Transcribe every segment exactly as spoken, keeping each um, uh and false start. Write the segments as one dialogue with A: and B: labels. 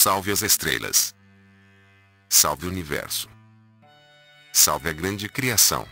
A: Salve as estrelas. Salve o universo. Salve a grande criação.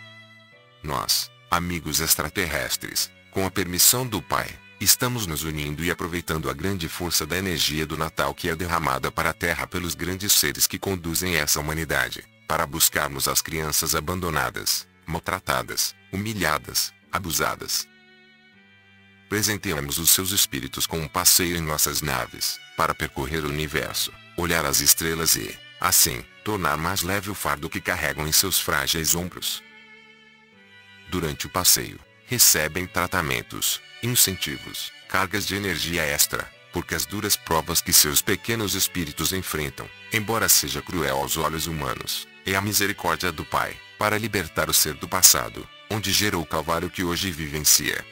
A: Nós, amigos extraterrestres, com a permissão do Pai, estamos nos unindo e aproveitando a grande força da energia do Natal que é derramada para a Terra pelos grandes seres que conduzem essa humanidade, para buscarmos as crianças abandonadas, maltratadas, humilhadas, abusadas. Presenteamos os seus espíritos com um passeio em nossas naves, para percorrer o universo, olhar as estrelas e, assim, tornar mais leve o fardo que carregam em seus frágeis ombros. Durante o passeio, recebem tratamentos, incentivos, cargas de energia extra, porque as duras provas que seus pequenos espíritos enfrentam, embora seja cruel aos olhos humanos, é a misericórdia do Pai, para libertar o ser do passado, onde gerou o calvário que hoje vivencia.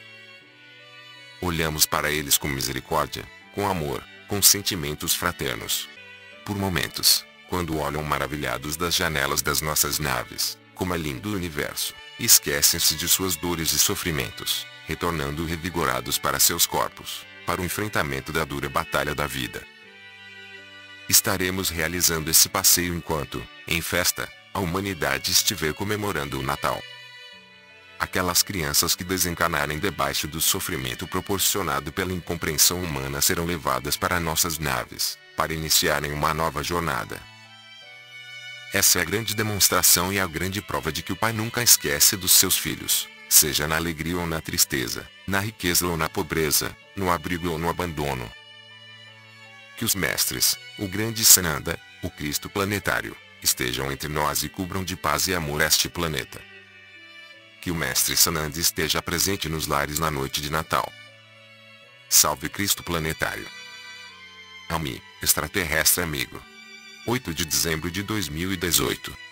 A: Olhamos para eles com misericórdia, com amor, com sentimentos fraternos. Por momentos, quando olham maravilhados das janelas das nossas naves, como é lindo o universo, esquecem-se de suas dores e sofrimentos, retornando revigorados para seus corpos, para o enfrentamento da dura batalha da vida. Estaremos realizando esse passeio enquanto, em festa, a humanidade estiver comemorando o Natal. Aquelas crianças que desencarnarem debaixo do sofrimento proporcionado pela incompreensão humana serão levadas para nossas naves, para iniciarem uma nova jornada. Essa é a grande demonstração e a grande prova de que o Pai nunca esquece dos seus filhos, seja na alegria ou na tristeza, na riqueza ou na pobreza, no abrigo ou no abandono. Que os mestres, o grande Sananda, o Cristo planetário, estejam entre nós e cubram de paz e amor este planeta. Que o Mestre Sananda esteja presente nos lares na noite de Natal. Salve Cristo planetário. Ami, extraterrestre amigo. oito de dezembro de dois mil e dezoito.